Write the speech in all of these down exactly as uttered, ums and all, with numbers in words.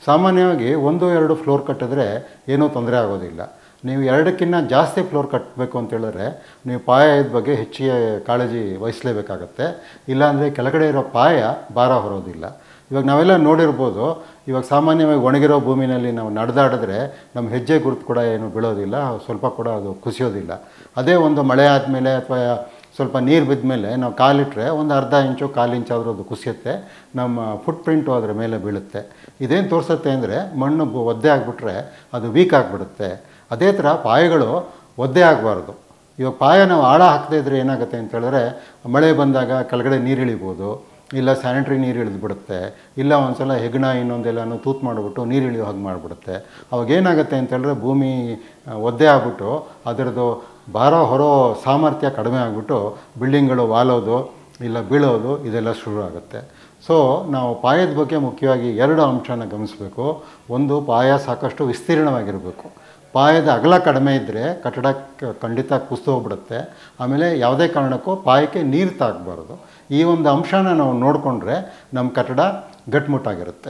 ಸಾಮಾನ್ಯವಾಗಿ ಒಂದು ಎರಡು ಫ್ಲೋರ್ ಕಟ್ಟಿದ್ರೆ ಏನೂ ತೊಂದರೆ ಆಗೋದಿಲ್ಲ. ನೀವು ಎರಡಕ್ಕಿಂತ ಜಾಸ್ತಿ ಫ್ಲೋರ್ ಕಟ್ಟಬೇಕು ಅಂತ ಹೇಳಿದ್ರೆ ನೀವು ಪಾಯದ ಬಗ್ಗೆ ಹೆಚ್ಚಿಗೆ ಕಾಳಜಿ ವಹಿಸಲೇಬೇಕಾಗತ್ತೆ. ಇಲ್ಲಾಂದರೆ ಕೆಳಗಡೆ ಇರೋ ಪಾಯ ಭಾರ ಹೊರೋದಿಲ್ಲ. ಇವಾಗ ನಾವೆಲ್ಲ ನೋಡಿರ್ಬೋದು, ಇವಾಗ ಸಾಮಾನ್ಯವಾಗಿ ಒಣಗಿರೋ ಭೂಮಿನಲ್ಲಿ ನಾವು ನಡೆದಾಡಿದ್ರೆ ನಮ್ಮ ಹೆಜ್ಜೆ ಗುರುತು ಕೂಡ ಏನು ಬೀಳೋದಿಲ್ಲ, ಸ್ವಲ್ಪ ಕೂಡ ಅದು ಕುಸಿಯೋದಿಲ್ಲ. ಅದೇ ಒಂದು ಮಳೆ ಆದಮೇಲೆ ಅಥವಾ ಸ್ವಲ್ಪ ನೀರು ಬಿದ್ದ ಮೇಲೆ ನಾವು ಕಾಲಿಟ್ಟರೆ ಒಂದು ಅರ್ಧ ಇಂಚು ಕಾಲು ಇಂಚಾದರೂ ಅದು ಕುಸಿಯುತ್ತೆ, ನಮ್ಮ ಫುಟ್ ಪ್ರಿಂಟು ಅದರ ಮೇಲೆ ಬೀಳುತ್ತೆ. ಇದೇನು ತೋರಿಸುತ್ತೆ ಅಂದರೆ ಮಣ್ಣು ಒದ್ದೆ ಆಗಿಬಿಟ್ರೆ ಅದು ವೀಕ್ ಆಗಿಬಿಡುತ್ತೆ. ಅದೇ ಥರ ಪಾಯಗಳು ಒದ್ದೆ ಆಗಬಾರ್ದು. ಇವಾಗ ಪಾಯ ನಾವು ಆಳ ಹಾಕದೇ ಇದ್ದರೆ ಏನಾಗುತ್ತೆ ಅಂತ ಹೇಳಿದ್ರೆ ಮಳೆ ಬಂದಾಗ ಕೆಳಗಡೆ ನೀರು ಇಳಿಬೋದು, ಇಲ್ಲ ಸ್ಯಾನಿಟ್ರಿ ನೀರು ಇಳಿದು ಬಿಡುತ್ತೆ, ಇಲ್ಲ ಒಂದು ಸಲ ಹೆಗ್ಣ ಇನ್ನೊಂದೆಲ್ಲನೂ ತೂತು ಮಾಡಿಬಿಟ್ಟು ನೀರು ಇಳಿಯೋ ಹಾಗೆ ಮಾಡಿಬಿಡುತ್ತೆ. ಅವಾಗ ಏನಾಗುತ್ತೆ ಅಂತ ಹೇಳಿದ್ರೆ ಭೂಮಿ ಒದ್ದೆ ಆಗ್ಬಿಟ್ಟು ಅದರದ್ದು ಭಾರ ಹೊರೋ ಸಾಮರ್ಥ್ಯ ಕಡಿಮೆ ಆಗಿಬಿಟ್ಟು ಬಿಲ್ಡಿಂಗ್ಗಳು ವಾಲೋದು ಇಲ್ಲ ಬೀಳೋದು ಇದೆಲ್ಲ ಶುರು ಆಗುತ್ತೆ. ಸೊ ನಾವು ಪಾಯದ ಬಗ್ಗೆ ಮುಖ್ಯವಾಗಿ ಎರಡು ಅಂಶನ ಗಮನಿಸಬೇಕು. ಒಂದು, ಪಾಯ ಸಾಕಷ್ಟು ವಿಸ್ತೀರ್ಣವಾಗಿರಬೇಕು. ಪಾಯದ ಅಗಲ ಕಡಿಮೆ ಇದ್ದರೆ ಕಟ್ಟಡ ಖಂಡಿತ ಕುಸಿದು ಹೋಗ್ಬಿಡುತ್ತೆ. ಆಮೇಲೆ ಯಾವುದೇ ಕಾರಣಕ್ಕೂ ಪಾಯಕ್ಕೆ ನೀರು ತಾಗಬಾರ್ದು. ಈ ಒಂದು ಅಂಶನ ನಾವು ನೋಡಿಕೊಂಡ್ರೆ ನಮ್ಮ ಕಟ್ಟಡ ಗಟ್ಟಿಮುಟ್ಟಾಗಿರುತ್ತೆ.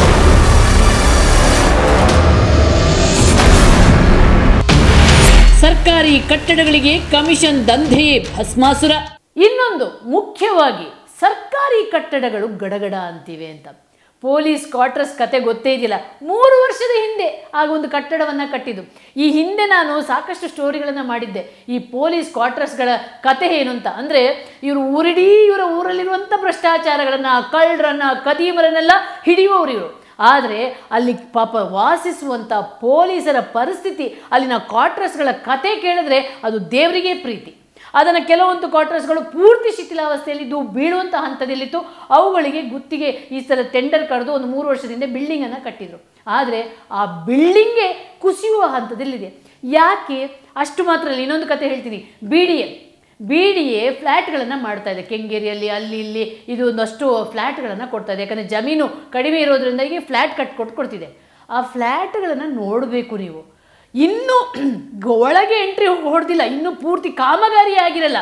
ಸರ್ಕಾರಿ ಕಟ್ಟಡಗಳಿಗೆ ಕಮಿಷನ್ ದಂಧೆಯೇ ಭಸ್ಮಾಸುರ. ಇನ್ನೊಂದು ಮುಖ್ಯವಾಗಿ ಸರ್ಕಾರಿ ಕಟ್ಟಡಗಳು ಗಡಗಡ ಅಂತಿವೆ ಅಂತ. ಪೊಲೀಸ್ ಕ್ವಾರ್ಟರ್ಸ್ ಕತೆ ಗೊತ್ತೇ ಇದೆಯಲ್ಲ, ಮೂರು ವರ್ಷದ ಹಿಂದೆ ಆಗ ಒಂದು ಕಟ್ಟಡವನ್ನು ಕಟ್ಟಿದ್ದು. ಈ ಹಿಂದೆ ನಾನು ಸಾಕಷ್ಟು ಸ್ಟೋರಿಗಳನ್ನು ಮಾಡಿದ್ದೆ ಈ ಪೊಲೀಸ್ ಕ್ವಾರ್ಟರ್ಸ್ಗಳ ಕತೆ ಏನು ಅಂತ. ಅಂದರೆ ಇವರು ಊರಿಡೀ ಇವರ ಊರಲ್ಲಿರುವಂಥ ಭ್ರಷ್ಟಾಚಾರಗಳನ್ನು, ಕಳ್ಳರನ್ನು, ಕದೀಮರನ್ನೆಲ್ಲ ಹಿಡಿಯುವವರು ಇವರು. ಆದರೆ ಅಲ್ಲಿ ಪಾಪ ವಾಸಿಸುವಂಥ ಪೊಲೀಸರ ಪರಿಸ್ಥಿತಿ, ಅಲ್ಲಿನ ಕ್ವಾರ್ಟರ್ಸ್ಗಳ ಕತೆ ಕೇಳಿದ್ರೆ ಅದು ದೇವರಿಗೆ ಪ್ರೀತಿ. ಅದನ್ನು ಕೆಲವೊಂದು ಕ್ವಾರ್ಟರ್ಸ್ಗಳು ಪೂರ್ತಿ ಶಿಥಿಲಾವಸ್ಥೆಯಲ್ಲಿದ್ದು ಬೀಳುವಂಥ ಹಂತದಲ್ಲಿತ್ತು. ಅವುಗಳಿಗೆ ಗುತ್ತಿಗೆ ಈ ಥರ ಟೆಂಡರ್ ಕರೆದು ಒಂದು ಮೂರು ವರ್ಷದಿಂದ ಬಿಲ್ಡಿಂಗನ್ನು ಕಟ್ಟಿದರು. ಆದರೆ ಆ ಬಿಲ್ಡಿಂಗೇ ಕುಸಿಯುವ ಹಂತದಲ್ಲಿದೆ. ಯಾಕೆ? ಅಷ್ಟು ಮಾತ್ರ ಅಲ್ಲ, ಇನ್ನೊಂದು ಕತೆ ಹೇಳ್ತೀನಿ. B D A B D A ಫ್ಲ್ಯಾಟ್ಗಳನ್ನು ಮಾಡ್ತಾ ಇದೆ ಕೆಂಗೇರಿಯಲ್ಲಿ, ಅಲ್ಲಿ ಇಲ್ಲಿ ಇದು ಒಂದಷ್ಟು ಫ್ಲ್ಯಾಟ್ಗಳನ್ನು ಕೊಡ್ತಾ ಇದೆ. ಯಾಕಂದರೆ ಜಮೀನು ಕಡಿಮೆ ಇರೋದ್ರಿಂದ ಈಗ ಫ್ಲ್ಯಾಟ್ ಕಟ್ಕೊಟ್ಟು ಕೊಡ್ತಿದೆ. ಆ ಫ್ಲ್ಯಾಟ್ಗಳನ್ನು ನೋಡಬೇಕು ನೀವು. ಇನ್ನೂ ಒಳಗೆ ಎಂಟ್ರಿ ಹೊಡೆದಿಲ್ಲ, ಇನ್ನೂ ಪೂರ್ತಿ ಕಾಮಗಾರಿ ಆಗಿರಲ್ಲ,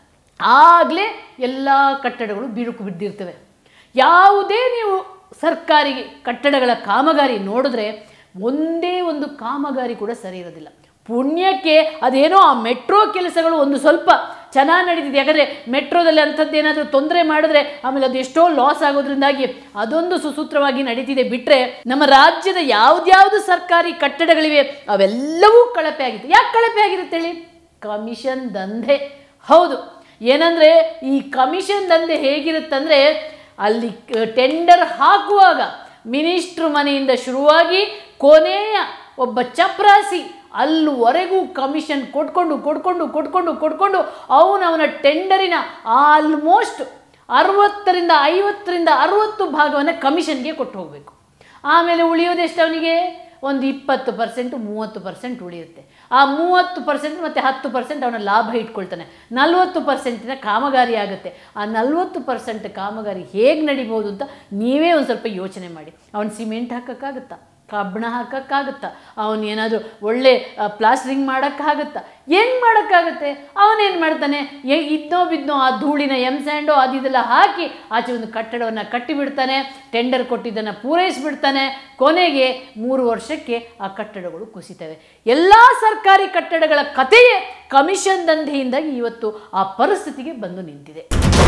ಆಗಲೇ ಎಲ್ಲ ಕಟ್ಟಡಗಳು ಬಿರುಕು ಬಿದ್ದಿರ್ತವೆ. ಯಾವುದೇ ನೀವು ಸರ್ಕಾರಿ ಕಟ್ಟಡಗಳ ಕಾಮಗಾರಿ ನೋಡಿದ್ರೆ ಒಂದೇ ಒಂದು ಕಾಮಗಾರಿ ಕೂಡ ಸರಿ ಇರೋದಿಲ್ಲ. ಪುಣ್ಯಕ್ಕೆ ಅದೇನೋ ಆ ಮೆಟ್ರೋ ಕೆಲಸಗಳು ಒಂದು ಸ್ವಲ್ಪ ಚೆನ್ನಾಗಿ ನಡೀತಿದೆ. ಯಾಕಂದರೆ ಮೆಟ್ರೋದಲ್ಲಿ ಅಂಥದ್ದು ಏನಾದರೂ ತೊಂದರೆ ಮಾಡಿದ್ರೆ ಆಮೇಲೆ ಅದು ಎಷ್ಟೋ ಲಾಸ್ ಆಗೋದ್ರಿಂದಾಗಿ ಅದೊಂದು ಸುಸೂತ್ರವಾಗಿ ನಡೀತಿದೆ. ಬಿಟ್ಟರೆ ನಮ್ಮ ರಾಜ್ಯದ ಯಾವುದ್ಯಾವುದು ಸರ್ಕಾರಿ ಕಟ್ಟಡಗಳಿವೆ ಅವೆಲ್ಲವೂ ಕಳಪೆ ಆಗಿದೆ. ಯಾಕೆ ಕಳಪೆ ಆಗಿರುತ್ತೆ ಹೇಳಿ? ಕಮಿಷನ್ ದಂಧೆ. ಹೌದು, ಏನಂದರೆ ಈ ಕಮಿಷನ್ ದಂಧೆ ಹೇಗಿರುತ್ತಂದರೆ ಅಲ್ಲಿ ಟೆಂಡರ್ ಹಾಕುವಾಗ ಮಿನಿಸ್ಟ್ರು ಮನೆಯಿಂದ ಶುರುವಾಗಿ ಕೊನೆಯ ಒಬ್ಬ ಚಪ್ರಾಸಿ ಅಲ್ಲಿವರೆಗೂ ಕಮಿಷನ್ ಕೊಟ್ಕೊಂಡು ಕೊಟ್ಕೊಂಡು ಕೊಟ್ಕೊಂಡು ಕೊಟ್ಕೊಂಡು ಅವನು ಅವನ ಟೆಂಡರಿನ ಆಲ್ಮೋಸ್ಟ್ ಅರವತ್ತರಿಂದ ಐವತ್ತರಿಂದ ಅರವತ್ತು ಭಾಗವನ್ನು ಕಮಿಷನ್ಗೆ ಕೊಟ್ಟು ಹೋಗಬೇಕು. ಆಮೇಲೆ ಉಳಿಯೋದೆಷ್ಟು ಅವನಿಗೆ? ಒಂದು ಇಪ್ಪತ್ತು ಪರ್ಸೆಂಟು ಮೂವತ್ತು ಪರ್ಸೆಂಟ್ ಉಳಿಯುತ್ತೆ. ಆ ಮೂವತ್ತು ಪರ್ಸೆಂಟ್ ಮತ್ತು ಹತ್ತು ಪರ್ಸೆಂಟ್ ಅವನ ಲಾಭ ಇಟ್ಕೊಳ್ತಾನೆ. ನಲ್ವತ್ತು ಪರ್ಸೆಂಟಿನ ಕಾಮಗಾರಿ ಆಗುತ್ತೆ. ಆ ನಲ್ವತ್ತು ಪರ್ಸೆಂಟ್ ಕಾಮಗಾರಿ ಹೇಗೆ ನಡಿಬೋದು ಅಂತ ನೀವೇ ಒಂದು ಸ್ವಲ್ಪ ಯೋಚನೆ ಮಾಡಿ. ಅವನು ಸಿಮೆಂಟ್ ಹಾಕೋಕ್ಕಾಗುತ್ತಾ? ಕಬ್ಬಣ ಹಾಕೋಕ್ಕಾಗುತ್ತಾ? ಅವನೇನಾದರೂ ಒಳ್ಳೆ ಪ್ಲಾಸ್ಟ್ರಿಂಗ್ ಮಾಡೋಕ್ಕಾಗುತ್ತಾ? ಹೆಂಗೆ ಮಾಡೋಕ್ಕಾಗುತ್ತೆ? ಅವನೇನು ಮಾಡ್ತಾನೆ, ಇದ್ನೋ ಬಿದ್ನೋ ಆ ಧೂಳಿನ ಎಮ್ ಸ್ಯಾಂಡೋ ಅದು ಇದೆಲ್ಲ ಹಾಕಿ ಆಚೆ ಒಂದು ಕಟ್ಟಡವನ್ನು ಕಟ್ಟಿಬಿಡ್ತಾನೆ, ಟೆಂಡರ್ ಕೊಟ್ಟಿದ್ದನ್ನು ಪೂರೈಸಿಬಿಡ್ತಾನೆ. ಕೊನೆಗೆ ಮೂರು ವರ್ಷಕ್ಕೆ ಆ ಕಟ್ಟಡಗಳು ಕುಸಿತವೆ. ಎಲ್ಲ ಸರ್ಕಾರಿ ಕಟ್ಟಡಗಳ ಕಥೆಯೇ ಕಮಿಷನ್ ದಂಧೆಯಿಂದಾಗಿ ಇವತ್ತು ಆ ಪರಿಸ್ಥಿತಿಗೆ ಬಂದು ನಿಂತಿದೆ.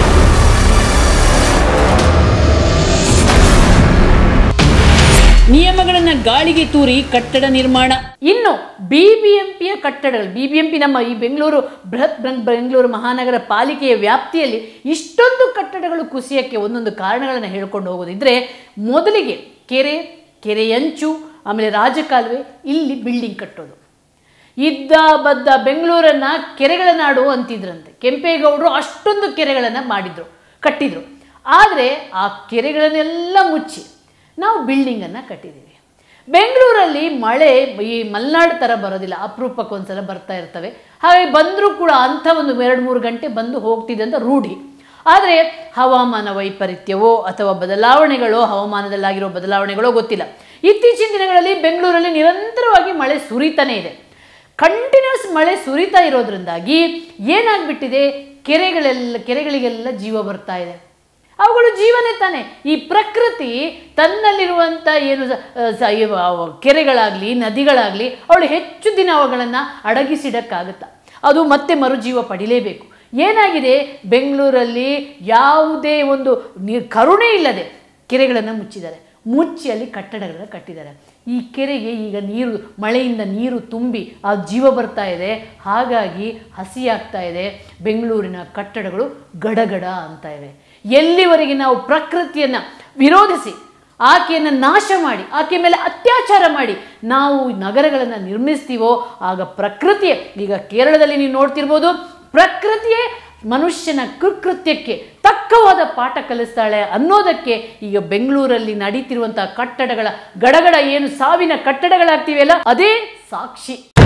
ನಿಯಮಗಳನ್ನು ಗಾಳಿಗೆ ತೂರಿ ಕಟ್ಟಡ ನಿರ್ಮಾಣ. ಇನ್ನು ಬಿ ಬಿ ಎಂ ಪಿಯ ಕಟ್ಟಡಗಳು, ಬಿ ಬಿ ಎಂ ಪಿ ನಮ್ಮ ಈ ಬೆಂಗಳೂರು ಬೃಹತ್ ಬೆಂಗಳೂರು ಮಹಾನಗರ ಪಾಲಿಕೆಯ ವ್ಯಾಪ್ತಿಯಲ್ಲಿ ಇಷ್ಟೊಂದು ಕಟ್ಟಡಗಳು ಕುಸಿಯಕ್ಕೆ ಒಂದೊಂದು ಕಾರಣಗಳನ್ನು ಹೇಳ್ಕೊಂಡು ಹೋಗೋದಿದ್ರೆ, ಮೊದಲಿಗೆ ಕೆರೆ, ಕೆರೆಯಂಚು, ಆಮೇಲೆ ರಾಜಕಾಲುವೆ, ಇಲ್ಲಿ ಬಿಲ್ಡಿಂಗ್ ಕಟ್ಟೋದು. ಇದ್ದ ಬದ್ದ ಬೆಂಗಳೂರನ್ನು ಕೆರೆಗಳ ನಾಡು ಅಂತಿದ್ರಂತೆ. ಕೆಂಪೇಗೌಡರು ಅಷ್ಟೊಂದು ಕೆರೆಗಳನ್ನು ಮಾಡಿದ್ರು, ಕಟ್ಟಿದ್ರು. ಆದರೆ ಆ ಕೆರೆಗಳನ್ನೆಲ್ಲ ಮುಚ್ಚಿ ನಾವು ಬಿಲ್ಡಿಂಗನ್ನು ಕಟ್ಟಿದ್ದೀವಿ. ಬೆಂಗಳೂರಲ್ಲಿ ಮಳೆ ಈ ಮಲೆನಾಡು ಥರ ಬರೋದಿಲ್ಲ, ಅಪರೂಪಕ್ಕೆ ಒಂದ್ಸಲ ಬರ್ತಾ ಇರ್ತವೆ. ಹಾಗೆ ಬಂದರೂ ಕೂಡ ಅಂಥ ಒಂದು ಎರಡು ಮೂರು ಗಂಟೆ ಬಂದು ಹೋಗ್ತಿದೆ ಅಂತ ರೂಢಿ. ಆದರೆ ಹವಾಮಾನ ವೈಪರೀತ್ಯವೋ ಅಥವಾ ಬದಲಾವಣೆಗಳೋ, ಹವಾಮಾನದಲ್ಲಾಗಿರೋ ಬದಲಾವಣೆಗಳೋ ಗೊತ್ತಿಲ್ಲ. ಇತ್ತೀಚಿನ ದಿನಗಳಲ್ಲಿ ಬೆಂಗಳೂರಲ್ಲಿ ನಿರಂತರವಾಗಿ ಮಳೆ ಸುರಿತಾನೇ ಇದೆ. ಕಂಟಿನ್ಯೂಸ್ ಮಳೆ ಸುರಿತಾ ಇರೋದ್ರಿಂದಾಗಿ ಏನಾಗ್ಬಿಟ್ಟಿದೆ, ಕೆರೆಗಳೆಲ್ಲ ಕೆರೆಗಳಿಗೆಲ್ಲ ಜೀವ ಬರ್ತಾ ಇದೆ. ಅವುಗಳು ಜೀವನೇ ತಾನೆ. ಈ ಪ್ರಕೃತಿ ತನ್ನಲ್ಲಿರುವಂಥ ಏನು ಕೆರೆಗಳಾಗಲಿ ನದಿಗಳಾಗಲಿ ಅವಳು ಹೆಚ್ಚು ದಿನ ಅವುಗಳನ್ನು ಅಡಗಿಸಿಡಕ್ಕಾಗುತ್ತಾ? ಅದು ಮತ್ತೆ ಮರುಜೀವ ಪಡಿಲೇಬೇಕು. ಏನಾಗಿದೆ, ಬೆಂಗಳೂರಲ್ಲಿ ಯಾವುದೇ ಒಂದು ನೀರು ಕರುಣೆ ಇಲ್ಲದೆ ಕೆರೆಗಳನ್ನು ಮುಚ್ಚಿದ್ದಾರೆ, ಮುಚ್ಚಿ ಅಲ್ಲಿ ಕಟ್ಟಡಗಳನ್ನು ಕಟ್ಟಿದ್ದಾರೆ. ಈ ಕೆರೆಗೆ ಈಗ ನೀರು ಮಳೆಯಿಂದ ನೀರು ತುಂಬಿ ಆ ಜೀವ ಬರ್ತಾ ಇದೆ, ಹಾಗಾಗಿ ಹಸಿಯಾಗ್ತಾ ಇದೆ. ಬೆಂಗಳೂರಿನ ಕಟ್ಟಡಗಳು ಗಡಗಡ ಅಂತ ಇವೆ. ಎಲ್ಲಿವರೆಗೆ ನಾವು ಪ್ರಕೃತಿಯನ್ನು ವಿರೋಧಿಸಿ ಆಕೆಯನ್ನು ನಾಶ ಮಾಡಿ ಆಕೆ ಮೇಲೆ ಅತ್ಯಾಚಾರ ಮಾಡಿ ನಾವು ನಗರಗಳನ್ನು ನಿರ್ಮಿಸ್ತೀವೋ ಆಗ ಪ್ರಕೃತಿಯೇ, ಈಗ ಕೇರಳದಲ್ಲಿ ನೀವು ನೋಡ್ತಿರ್ಬೋದು, ಪ್ರಕೃತಿಯೇ ಮನುಷ್ಯನ ಕೃಕೃತ್ಯಕ್ಕೆ ತಕ್ಕವಾದ ಪಾಠ ಕಲಿಸ್ತಾಳೆ ಅನ್ನೋದಕ್ಕೆ ಈಗ ಬೆಂಗಳೂರಲ್ಲಿ ನಡೀತಿರುವಂತಹ ಕಟ್ಟಡಗಳ ಗಡಗಡ ಏನು ಸಾವಿನ ಕಟ್ಟಡಗಳಾಗ್ತಿವೆಯಲ್ಲ ಅದೇ ಸಾಕ್ಷಿ.